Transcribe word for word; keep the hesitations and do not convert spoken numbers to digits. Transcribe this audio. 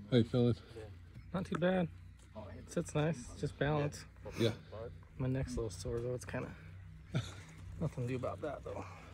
How you feeling? Not too bad. Sits nice. Just balance. Yeah. My neck's a little sore though. It's kind of nothing to do about that though.